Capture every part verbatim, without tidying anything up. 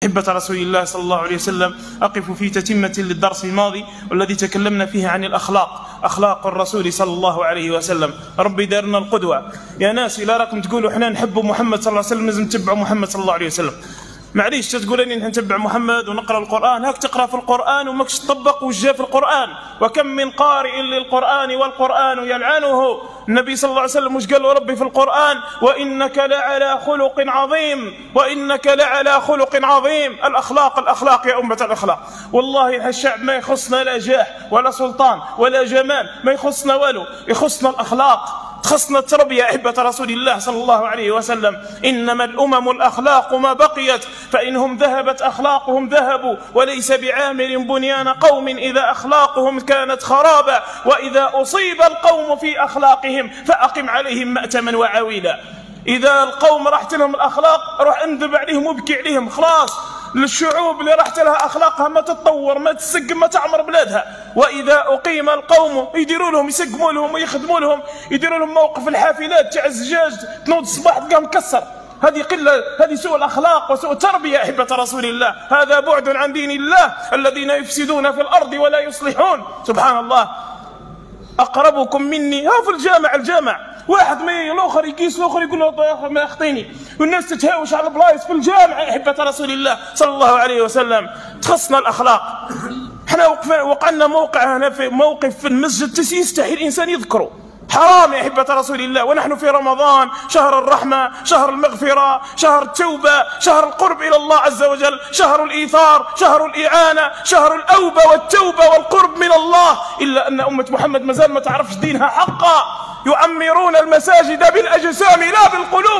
أحبة رسول الله صلى الله عليه وسلم، أقف في تتمة للدرس الماضي والذي تكلمنا فيه عن الأخلاق، أخلاق الرسول صلى الله عليه وسلم. ربي دارنا القدوة. يا ناس إلا راكم تقولوا إحنا نحب محمد صلى الله عليه وسلم لازم نتبعوا محمد صلى الله عليه وسلم. معليش تقول لي نحن نتبع محمد ونقرأ القرآن، هاك تقرأ في القرآن وماكش تطبق وش جاء في القرآن. وكم من قارئ للقرآن والقرآن يلعنه. النبي صلى الله عليه وسلم وش قال له ربي في القرآن؟ وإنك لعلى خلق عظيم، وإنك لعلى خلق عظيم. الأخلاق الأخلاق يا أمة الأخلاق. والله الشعب ما يخصنا لا جاه ولا سلطان ولا جمال، ما يخصنا والو، يخصنا الأخلاق، خصنا التربية أحبة رسول الله صلى الله عليه وسلم. إنما الأمم الأخلاق ما بقيت، فإنهم ذهبت أخلاقهم ذهبوا، وليس بعامر بنيان قوم إذا أخلاقهم كانت خرابا، وإذا أصيب القوم في أخلاقهم فأقم عليهم مأتما وعويلا. إذا القوم راحت لهم الأخلاق روح انذب عليهم وابكي عليهم. خلاص للشعوب اللي راحت لها أخلاقها ما تتطور ما تسقم ما تعمر بلادها. وإذا أقيم القوم يديروا لهم يسقموا لهم ويخدموا لهم، يديروا لهم موقف الحافلات تاع الزجاج تنوض الصباح تلقاه مكسر. هذه قلة، هذه سوء الأخلاق وسوء التربية أحبة رسول الله. هذا بعد عن دين الله. الذين يفسدون في الأرض ولا يصلحون. سبحان الله. أقربكم مني ها في الجامع الجامع واحد ما الاخر يقيس الاخر يقول له ما يخطيني، والناس تتهاوش على البلايص في الجامع احبه رسول الله صلى الله عليه وسلم. تخصنا الاخلاق. احنا وقعنا موقع هنا في موقف في المسجد يستحي الانسان يذكره، حرام يا احبه رسول الله. ونحن في رمضان، شهر الرحمه، شهر المغفره، شهر التوبه، شهر القرب الى الله عز وجل، شهر الايثار، شهر الاعانه، شهر الاوبه والتوبه والقرب من الله. الا ان امه محمد مازال ما تعرفش دينها حقا. يعمرون المساجد بالاجسام لا بالقلوب.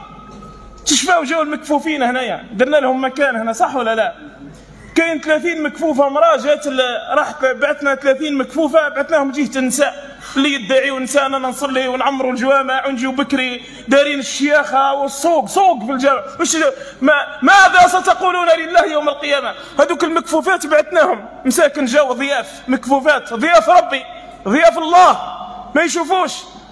تشفاو جاو المكفوفين هنايا، درنا لهم مكان هنا صح ولا لا؟ كاين ثلاثين مكفوفه امراه جات راحت بعثنا ثلاثين مكفوفه بعثناهم جهه النساء اللي يدعيوا نساء اننا نصلي ونعمروا الجوامع ونجيو بكري دارين الشياخه والسوق سوق في الجامع. وش ما ماذا ستقولون لله يوم القيامه؟ هذوك المكفوفات بعثناهم مساكن جاو ضياف مكفوفات، ضياف ربي ضياف الله ما يشوفوش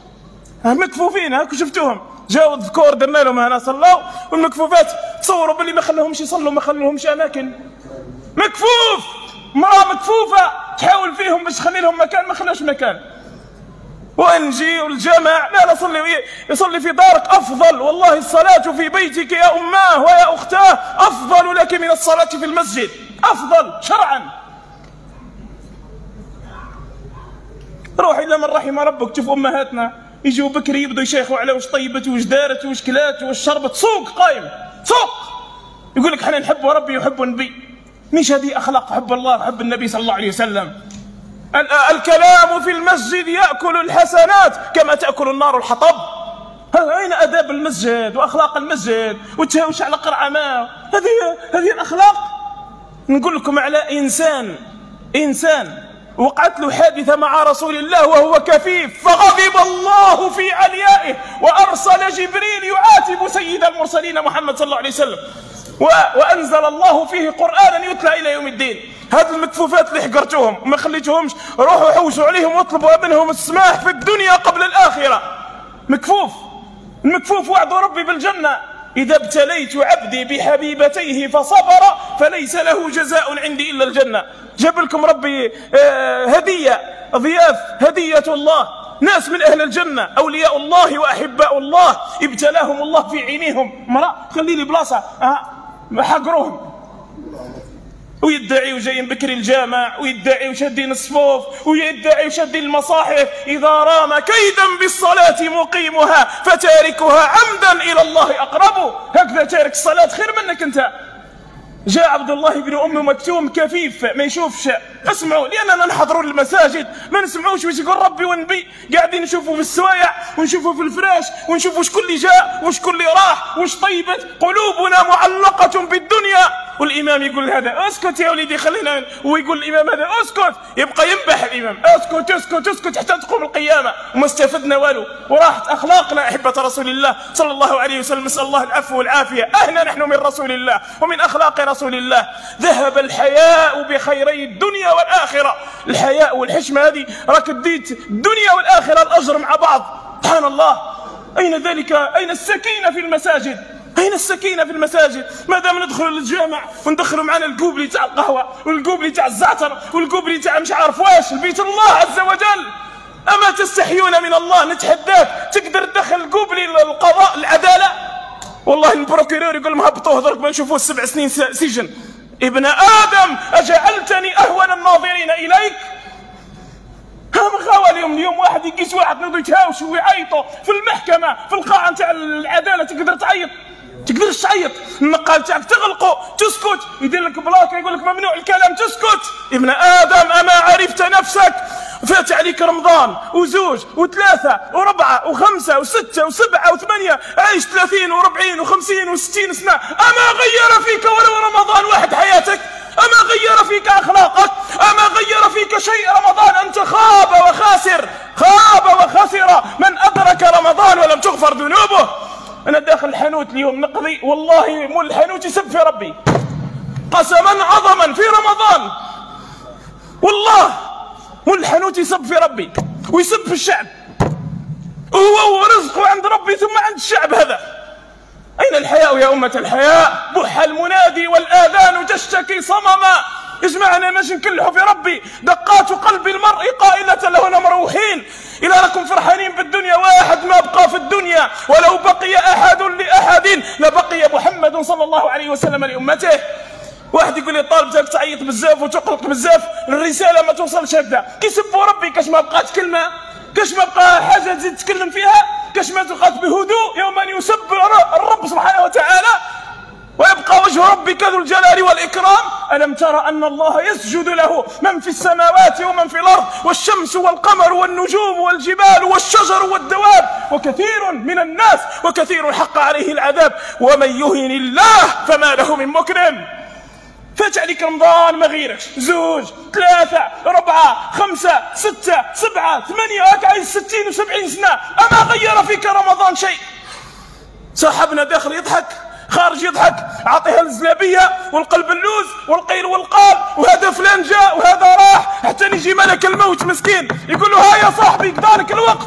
مكفوفين. هاكو شفتوهم جاو الذكور درنا لهم هنا صلوا، والمكفوفات تصوروا باللي ما خلوهمش يصلوا ما خلوهمش اماكن. مكفوف امراه مكفوفه تحاول فيهم باش تخلي لهم مكان ما خلاش مكان. ونجي والجمع لا نصلي يصلي في دارك افضل. والله الصلاه في بيتك يا اماه ويا اختاه افضل لك من الصلاه في المسجد، افضل شرعا. روح الا من رحم ربك. تشوف امهاتنا يجوا بكري يبدوا يشيخوا على واش طيبت واش دارت واش كلات واش شربت. سوق قايم سوق يقول لك احنا نحب ربي ويحب النبي. مش هذه اخلاق حب الله وحب النبي صلى الله عليه وسلم. الكلام في المسجد ياكل الحسنات كما تاكل النار الحطب. اين اداب المسجد واخلاق المسجد والتهاوش على قرعه ماء؟ هذه هذه الاخلاق. نقول لكم على انسان انسان وقعت له حادثة مع رسول الله وهو كفيف، فغضب الله في عليائه وأرسل جبريل يعاتب سيد المرسلين محمد صلى الله عليه وسلم، وأنزل الله فيه قرآنا يتلى إلى يوم الدين. هذه المكفوفات اللي حقرتوهم وما خليتوهمش، روحوا حوشوا عليهم واطلبوا منهم السماح في الدنيا قبل الآخرة. مكفوف المكفوف وعد ربي بالجنة. إذا ابتليت عبدي بحبيبتيه فصبر فليس له جزاء عندي إلا الجنة. جاب لكم ربي هدية ضياف، هدية الله، ناس من أهل الجنة أولياء الله وأحباء الله ابتلاهم الله في عينيهم. مرأة خلي لي بلاصة حقروهم ويدعي وجايين بكري الجامع ويدعي وشادين الصفوف ويدعي وشادين المصاحف. إذا رام كيدا بالصلاة مقيمها فتاركها عمدا إلى الله أقرب. هكذا تارك الصلاة خير منك أنت. جاء عبد الله بن أم مكتوم كفيف ما يشوفش. اسمعوا لأننا نحضروا للمساجد ما نسمعوش واش يقول ربي والنبي، قاعدين نشوفوا في السوايع ونشوفوا في الفراش ونشوفوا شكون اللي جاء وشكون اللي راح واش طيبت. قلوبنا معلقة بالدنيا. والإمام يقول هذا اسكت يا وليدي خلينا، ويقول الإمام هذا اسكت، يبقى ينبح الإمام اسكت اسكت اسكت حتى تقوم القيامة وما استفدنا والو. وراحت أخلاقنا أحبة رسول الله صلى الله عليه وسلم. نسأل الله العفو والعافية. أهنا نحن من رسول الله ومن أخلاق رسول الله. ذهب الحياء بخيري الدنيا والآخرة. الحياء والحشمة هذه راك اديت الدنيا والآخرة الأجر مع بعض. سبحان الله. أين ذلك؟ أين السكينة في المساجد؟ أين السكينة في المساجد؟ ما دام ندخل للجامع وندخلوا معنا القوبلي تاع القهوة والقوبلي تاع الزعتر والقوبلي تاع مش عارف واش البيت الله عز وجل. أما تستحيون من الله؟ نتحداك تقدر تدخل القوبلي للقضاء العدالة؟ والله البروكيرور يقول لهم هبطوه درك ما نشوفوه سبع سنين سجن. ابن آدم أجعلتني أهون الناظرين إليك؟ هم غاوى اليوم اليوم واحد يقيس واحد نوضوا يتهاوشوا ويعيطوا في المحكمة في القاعة نتاع العدالة. تقدر تعيط؟ تقدرش تعيط. النقال تاعك تغلقه تسكت، يدير لك بلاك يقول لك ممنوع الكلام تسكت. ابن آدم أما عرفت نفسك؟ فات عليك رمضان وزوج وثلاثة وربعة وخمسة وستة وسبعة وثمانية، عايش ثلاثين وربعين وخمسين وستين سنة. أما غير فيك ولو رمضان واحد حياتك؟ أما غير فيك أخلاقك؟ أما غير فيك شيء رمضان؟ أنت خاب وخاسر، خاب وخسر من أدرك رمضان ولم تغفر ذنوبه. أنا داخل الحانوت اليوم نقضي، والله مول الحانوت يسب في ربي قسما عظما في رمضان، والله مول الحانوت يسب في ربي ويسب في الشعب. هو ورزقه عند ربي ثم عند الشعب. هذا أين الحياء يا أمة الحياء؟ بح المنادي والآذان تشتكي صمما. اجمعنا ماشي نكلحوا في ربي. دقات قلب المرء قائلة له مروحين إلى لكم فرحانين بالدنيا. واحد ما بقى في الدنيا، ولو بقي أحد لأحد لبقي محمد صلى الله عليه وسلم لأمته. واحد يقول لي طالب تاعك تعيط بزاف وتقلق بزاف، الرسالة ما توصلش هكذا. كيسبوا ربي كاش ما بقات كلمة، كاش ما بقى حاجة تزيد تتكلم فيها، كاش ما تقات بهدوء يوم أن يسب الرب سبحانه وتعالى ويبقى وجه ربك ذو الجلال والإكرام. ألم ترى أن الله يسجد له من في السماوات ومن في الأرض، والشمس والقمر والنجوم والجبال والشجر والدواب، وكثير من الناس وكثير حق عليه العذاب، ومن يهن الله فما له من مكرم. فات عليك رمضان ما غيركش، زوج ثلاثة أربعة خمسة ستة سبعة ثمانية، هاك عايز ستين وسبعين سنة. أما غير فيك رمضان شيء؟ صاحبنا داخل يضحك خارج يضحك، عطيها الزلابية والقلب اللوز والقيل والقال، وهذا فلان جاء وهذا راح، حتى يجي ملك الموت مسكين يقول له ها يا صاحبي قدارك الوقت.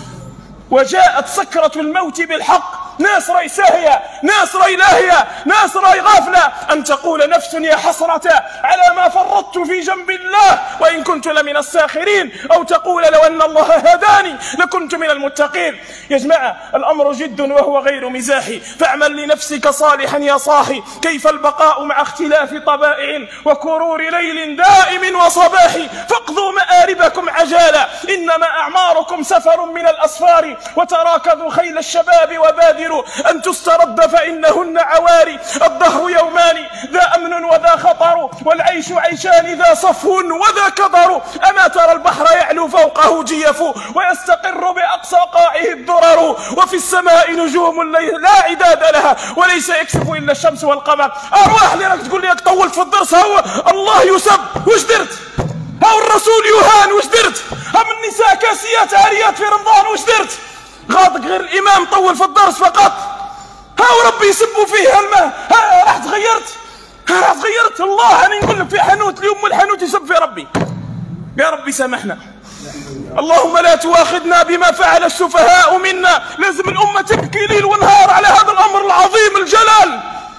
وجاءت سكرة الموت بالحق. ناس راي ساهية، ناس راي لاهية، ناس راي غافلة، أن تقول نفس يا حسرة على ما فرطت في جنب الله وإن كنت لمن الساخرين، أو تقول لو أن الله هداني لكنت من المتقين. يا جماعة الأمر جد وهو غير مزاحي، فاعمل لنفسك صالحا يا صاحي. كيف البقاء مع اختلاف طبائع وكرور ليل دائم وصباح؟ فاقضوا مآربكم عجالا، إنما أعماركم سفر من الأسفار، وتراكضوا خيل الشباب وبادروا أن تسترد فإنهن عواري. الدهر يومان ذا أمن وذا خطر، والعيش عيشان ذا صفو وذا كدر. أما ترى البحر يعلو فوقه جيف، ويستقر بأقصى قاعه الدرر، وفي السماء نجوم لا عداد لها، وليس يكسف إلا الشمس والقمر. أرواح اللي راك تقول لي طولت في الدرس، هو الله يسب واش درت؟ هاو الرسول يهان واش درت؟ هم النساء كاسيات عاريات في رمضان واش درت؟ غاضك غير الإمام طول في الدرس فقط. هاو ربي يسبوا فيه الماء. ها راح تغيرت؟ ها راح تغيرت؟ الله أنا نقول لك في حانوت اليوم والحانوت يسب في ربي. يا ربي سامحنا. اللهم لا تؤاخذنا بما فعل السفهاء منا. لازم الأمة تبكي ليل ونهار على هذا الأمر العظيم الجلال.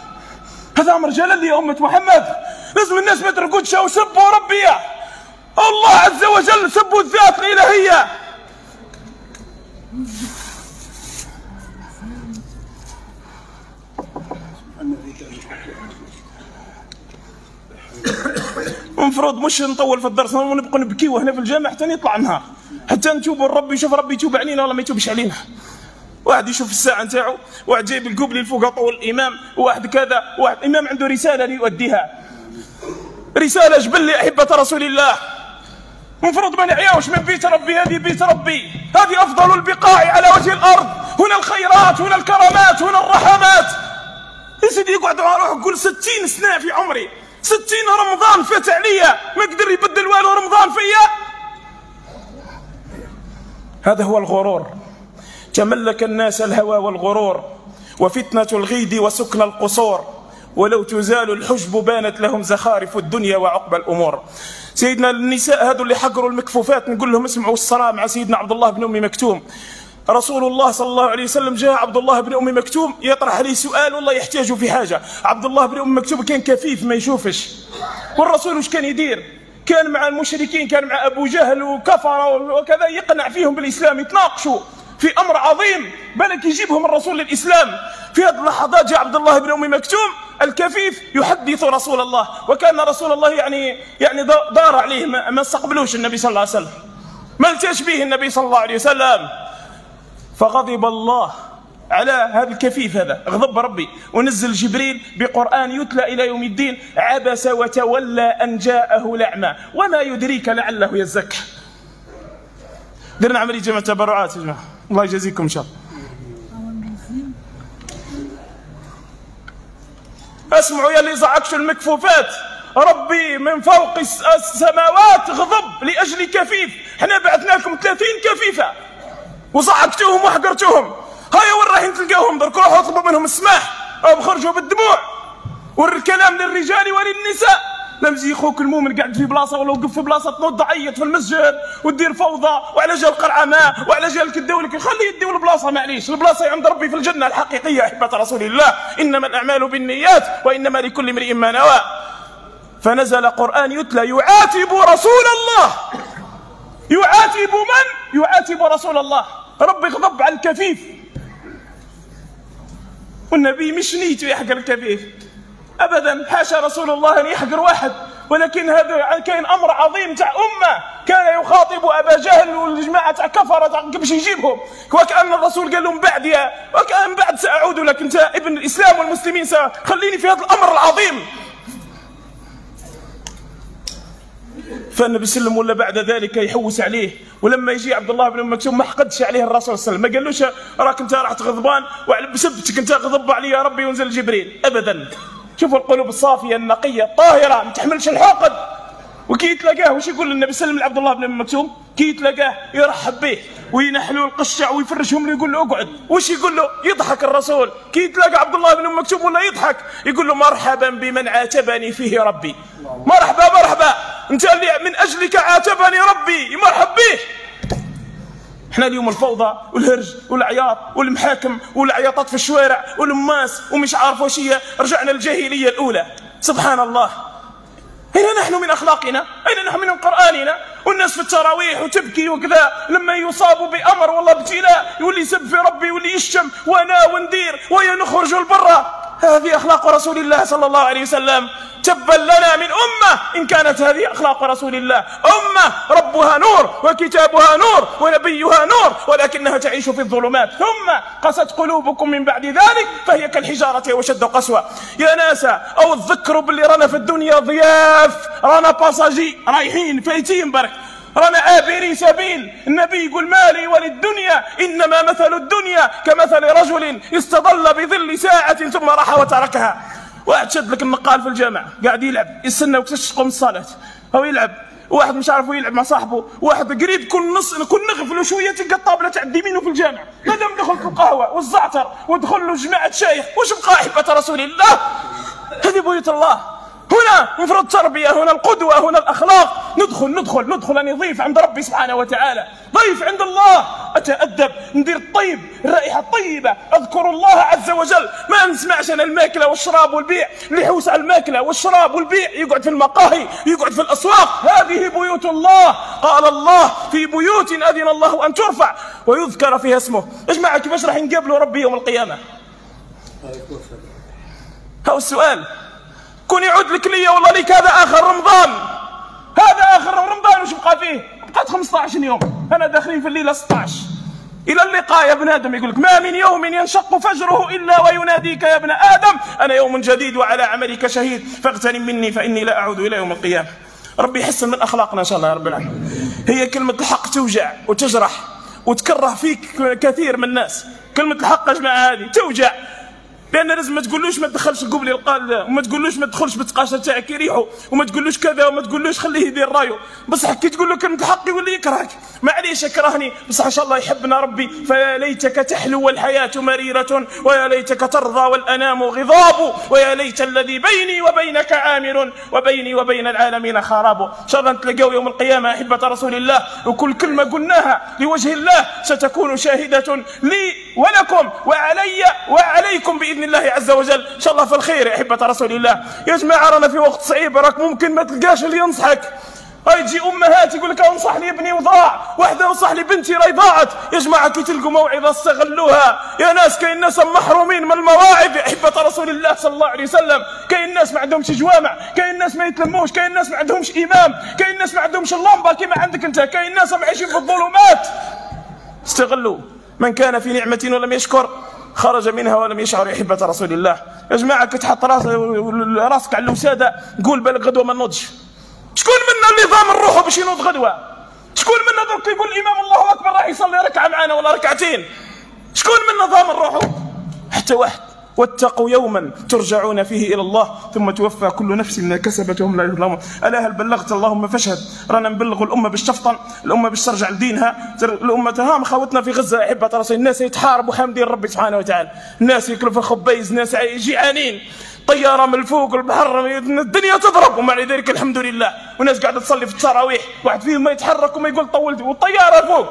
هذا أمر جلال يا أمة محمد. لازم الناس ما ترقدش وسبوا ربي. الله عز وجل سبوا الذات الإلهية. المفروض مش نطول في الدرس ونبقى نبكيو هنا في الجامع حتى يطلع النهار، حتى نتوبوا لربي. يشوف ربي يتوب علينا ولا ما يتوبش علينا. واحد يشوف الساعه نتاعو، واحد جايب القبلي الفوق طول الامام، واحد كذا، واحد الامام عنده رساله ليؤديها، رساله جبل لي احبه رسول الله. المفروض ما نعياوش من بيت ربي. هذه بيت ربي، هذه افضل البقاع على وجه الارض. هنا الخيرات، هنا الكرامات، هنا الرحمات. يا سيدي يقعد روح يقول ستين سنه في عمري، ستين رمضان فات عليا ما قدر يبدل والو رمضان فيا. هذا هو الغرور. تملك الناس الهوى والغرور، وفتنة الغيد وسكن القصور، ولو تزال الحجب بانت لهم زخارف الدنيا وعقب الأمور. سيدنا النساء هذو اللي حقروا المكفوفات نقول لهم اسمعوا الصلاة مع سيدنا عبد الله بن أم مكتوم. رسول الله صلى الله عليه وسلم جاء عبد الله بن أم مكتوم يطرح عليه سؤال والله يحتاج في حاجة. عبد الله بن أم مكتوم كان كفيف ما يشوفش، والرسول وش كان يدير؟ كان مع المشركين، كان مع أبو جهل وكفر وكذا، يقنع فيهم بالإسلام، يتناقشوا في أمر عظيم بالك يجيبهم الرسول للإسلام. في هذه اللحظات جاء عبد الله بن أم مكتوم الكفيف يحدث رسول الله، وكان رسول الله يعني يعني دار عليه، ما استقبلوش النبي صلى الله عليه وسلم، ما التاش به النبي صلى الله عليه وسلم. فغضب الله على هذا الكفيف، هذا غضب ربي، ونزل جبريل بقرآن يتلى إلى يوم الدين: عبس وتولى أن جاءه الأعمى وما يدريك لعله يزكى. درنا عملية جمع تبرعات يا جماعة، الله يجازيكم إن شاء الله. اسمعوا يا اللي زعقتوا المكفوفات، ربي من فوق السماوات غضب لأجل كفيف. احنا بعثنا لكم ثلاثين كفيفة وزعقتوهم وحقرتوهم، هيا وين رايحين تلقاوهم؟ درك روحوا اطلبوا منهم السماح او خرجوا بالدموع. والكلام للرجال وللنساء. لمزي خوك المؤمن قاعد في بلاصه ولا وقف في بلاصه تنوض تعيط في المسجد وتدير فوضى، وعلى جال قرعه ماء وعلى جال كدولك، خليه يديو البلاصه، معليش البلاصه عند ربي في الجنه الحقيقيه. احبه رسول الله، انما الاعمال بالنيات وانما لكل امرئ ما نوى. فنزل قرآن يتلى يعاتب رسول الله. يعاتب من؟ يعاتب رسول الله. ربي غضب على الكفيف، والنبي مش نيته يحقر الكفيف ابدا، حاشا رسول الله ان يحقر واحد، ولكن هذا كان امر عظيم تاع امه. كان يخاطب ابا جهل والجماعه تاع كفره تاع باش يجيبهم، وكان الرسول قال لهم بعد يا وكان بعد ساعود لك انت ابن الاسلام والمسلمين، خليني في هذا الامر العظيم. فالنبي صلى الله عليه وسلم ولا بعد ذلك يحوس عليه، ولما يجي عبد الله بن ام مكتوم ما حقدش عليه الرسول صلى الله عليه وسلم، ما قالوش راك انت رحت غضبان وعلى بسبتك انت غضب علي يا ربي ونزل جبريل ابدا. شوفوا القلوب الصافيه النقيه الطاهره ما تحملش الحقد. وكي يتلاقاه وش يقول النبي صلى الله عليه وسلم لعبد الله بن ام مكتوم؟ كي يتلاقاه يرحب به وينحلوا القشع ويفرشهم له، يقول له اقعد. وش يقول له؟ يضحك الرسول. كي يتلاقى عبد الله بن ام مكتوم ولا يضحك، يقول له مرحبا بمن عاتبني فيه ربي. مرحبا مرحبا، انت اللي من اجلك عاتبني ربي، مرحب به. احنا اليوم الفوضى والهرج والعياط والمحاكم والعياطات في الشوارع والماس ومش عارف وش هي، رجعنا للجاهليه الاولى. سبحان الله، أين نحن من أخلاقنا؟ أين نحن من قرآننا؟ والناس في التراويح وتبكي وكذا، لما يصابوا بأمر والله ابتلاء يولي يسب في ربي ويولي يشتم وانا وندير ويا نخرج البرة. هذه أخلاق رسول الله صلى الله عليه وسلم. تبا لنا من أمة إن كانت هذه أخلاق رسول الله، أمة ربها نور وكتابها نور ونبيها نور، ولكنها تعيش في الظلمات. ثم قست قلوبكم من بعد ذلك فهي كالحجارة وشد قسوة. يا ناس أو تذكروا باللي رانا في الدنيا ضياف، رانا باساجي رايحين فايتين برك، رانا آبري سبيل. النبي يقول مالي وللدنيا إنما مثل الدنيا كمثل رجل استظل بظل ساعة ثم راح وتركها. واحد شد لك النقال في الجامع قاعد يلعب، يستنى وقتاش تقوم الصلاة هو يلعب، واحد مش عارف يلعب مع صاحبه، واحد قريب كل نص كل نغفلوا شويه تلقى الطابله تعدي منه في الجامع، مادام دخل في القهوه والزعتر ودخل له جماعه شايخ، وش بقى احبه رسول الله؟ هذه بيوت الله. هنا مفروض تربيه، هنا القدوه، هنا الاخلاق. ندخل ندخل ندخل اني ضيف عند ربي سبحانه وتعالى، ضيف عند الله، اتادب، ندير الطيب، الرائحه الطيبه، اذكر الله عز وجل. ما نسمعش انا الماكله والشراب والبيع، اللي يحوس على الماكله والشراب والبيع يقعد في المقاهي، يقعد في الاسواق. هذه بيوت الله. قال الله في بيوت اذن الله ان ترفع ويذكر فيها اسمه. يا جماعه كيفاش راح نقابلوا ربي يوم القيامه؟ هو السؤال. كون يعود لك ليا والله ليك هذا اخر رمضان، هذا اخر رمضان، وش بقى فيه؟ بقات خمسة عشر يوم، انا داخلين في الليله ستة عشر. الى اللقاء يا ابن ادم. يقول لك ما من يوم ينشق فجره الا ويناديك يا ابن ادم انا يوم جديد وعلى عملك شهيد فاغتنم مني فاني لا اعود الى يوم القيامه. ربي يحسن من اخلاقنا ان شاء الله يا رب العالمين. هي كلمه الحق توجع وتجرح وتكره فيك كثير من الناس. كلمه الحق يا جماعه هذه توجع. بان لازم ما تقولوش ما تدخلش القبلي القال، وما تقولوش ما تدخلش بالتقاشر تاعك يريحوا، وما تقولوش كذا، وما تقولوش خليه يدير رايو. بصح كي تقول له كلمه الحق يولي يكرهك. معليش اكرهني، بصح ان شاء الله يحبنا ربي. فيا ليتك تحلو والحياه مريره، ويا ليتك ترضى والانام غضاب، ويا ليت الذي بيني وبينك عامر، وبيني وبين العالمين خراب. ان شاء الله نتلاقاو يوم القيامه احبه رسول الله، وكل كلمه قلناها لوجه الله ستكون شاهده لي ولكم وعلي وعليكم باذن الله عز وجل. ان شاء الله في الخير يا احبه رسول الله. يا جماعه رانا في وقت صعيب، راك ممكن ما تلقاش اللي ينصحك. هاي تجي امهات يقول لك انصح لي ابني وضاع، واحده انصح لي بنتي راهي ضاعت. يا جماعه كي تلقوا موعظه استغلوها. يا ناس كاين ناس محرومين من المواعظ يا احبه رسول الله صلى الله عليه وسلم. كاين ناس ما عندهمش جوامع، كاين ناس ما يتلموش، كاين ناس ما عندهمش امام، كاين ناس ما عندهمش اللمبه كيما عندك انت، كاين ناس راهم عايشين في الظلمات. استغلوا. من كان في نعمه ولم يشكر خرج منها ولم يشعر يا احبه رسول الله. يا جماعه كي تحط راسك على الوساده قول بالك غدوه ما نوضش. شكون منا اللي ضامن روحه باش ينوض غدوه؟ شكون منا درك يقول الامام الله اكبر راح يصلي ركعه معنا ولا ركعتين؟ شكون منا ضامن روحه؟ حتى واحد. واتقوا يوما ترجعون فيه الى الله ثم توفى كل نفس ما كسبت وهم لا يظلمون. الا هل بلغت؟ اللهم فاشهد. رانا نبلغوا الامه باش تفطن، الامه باش ترجع لدينها، الامه تهام خوتنا في غزه يا احبه رسول. الناس يتحاربوا حامدين ربي سبحانه وتعالى، الناس ياكلوا في خبيز، ناس جيعانين، طياره من الفوق البحر، الدنيا تضرب ومع ذلك الحمد لله. وناس قاعده تصلي في التراويح، واحد فيهم ما يتحرك وما يقول طولت والطياره فوق.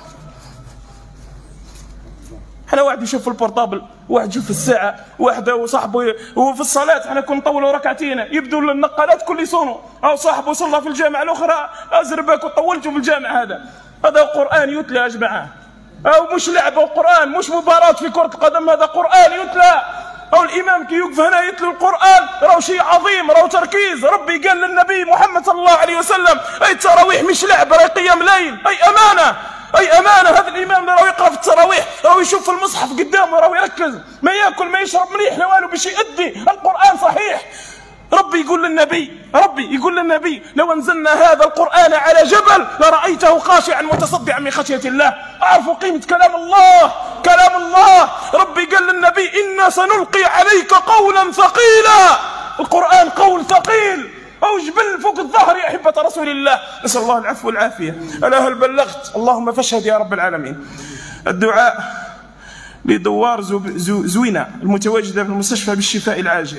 حنا واحد يشوف في البورطابل، واحد يشوف في الساعه، واحد وصاحبه وفي الصلاه حنا كون نطولوا ركعتين يبدوا النقالات كل يصونوا، او صاحبه صلى في الجامع الاخرى ازربك وطولتوا في الجامع. هذا هذا قران يتلى يا جماعه، او مش لعبه وقران، مش مباراه في كره القدم، هذا قران يتلى. او الامام كي يوقف هنا يتلو القران راهو شيء عظيم، راهو تركيز. ربي قال للنبي محمد صلى الله عليه وسلم اي التراويح مش لعب، راهي قيام ليل، اي امانه، اي امانه. هذا الامام اللي راهو يقرا في التراويح راهو يشوف في المصحف قدامه، راهو يركز، ما ياكل ما يشرب مليح لا والو باش يؤدي القران صحيح. ربي يقول للنبي، ربي يقول للنبي لو انزلنا هذا القران على جبل لرايته خاشعا متصدعا من خشيه الله. اعرفوا قيمه كلام الله، كلام الله. ربي قال للنبي انا سنلقي عليك قولا ثقيلا. القران قول ثقيل او جبل فوق الظهر يا احبه رسول الله. نسال الله العفو والعافيه. الا هل بلغت؟ اللهم فاشهد يا رب العالمين. الدعاء لدوار زوينه المتواجده في المستشفى بالشفاء العاجل.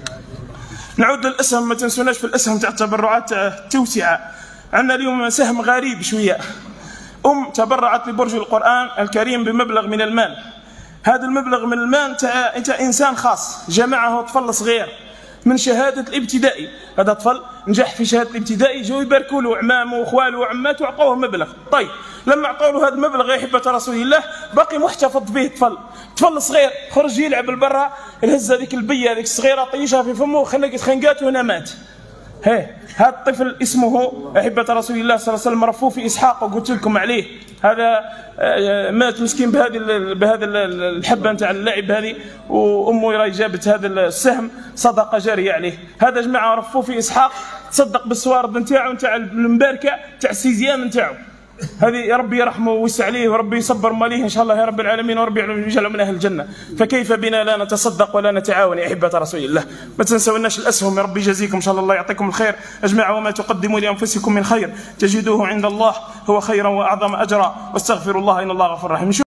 نعود للاسهم، ما تنسوناش في الاسهم تاع التبرعات التوسعه. عندنا اليوم سهم غريب شويه. ام تبرعت لبرج القران الكريم بمبلغ من المال. هذا المبلغ من المال تاع انت انسان خاص جمعه طفل صغير من شهاده الابتدائي. هذا طفل نجح في شهاده الابتدائي، جاوا يباركوا له عمامه واخواله وعماته وعطوه مبلغ. طيب لما عطوا له هذا المبلغ يا احبه رسول الله باقي محتفظ به طفل، طفل صغير خرج يلعب لبرا، الهز هذيك البيه هذيك الصغيره طيشها في فمه وخنقت خنقات وهنا مات. هي هذا الطفل اسمه احبه رسول الله صلى الله عليه وسلم رفوه في اسحاق، وقلت لكم عليه. هذا مات مسكين بهذه بهذا الحبه نتاع اللعب هذه، وامه راهي جابت هذا السهم صدقه جاريه عليه. هذا جماعه رفوه في اسحاق، تصدق بالسوارد نتاعو نتاع المباركه تاع السيزيام نتاعو. هذه يا ربي يرحمه ويوسع عليه وربي يصبر ماليه ان شاء الله يا رب العالمين، وربي يجعله من اهل الجنه. فكيف بنا لا نتصدق ولا نتعاون يا احبه رسول الله؟ ما تنسوناش الاسهم، يا ربي يجازيكم ان شاء الله، الله يعطيكم الخير. اجمعوا وما تقدموا لانفسكم من خير تجدوه عند الله هو خيرا واعظم اجرا، واستغفروا الله ان الله غفور رحيم.